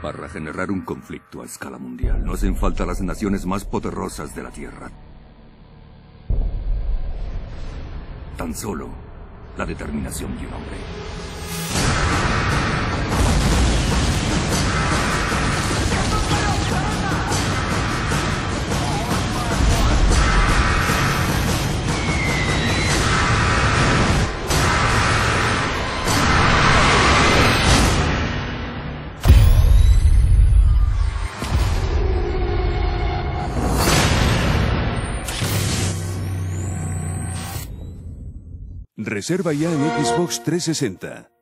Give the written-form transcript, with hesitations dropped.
Para generar un conflicto a escala mundial, no hacen falta las naciones más poderosas de la Tierra. Tan solo la determinación de un hombre. Reserva ya en Xbox 360.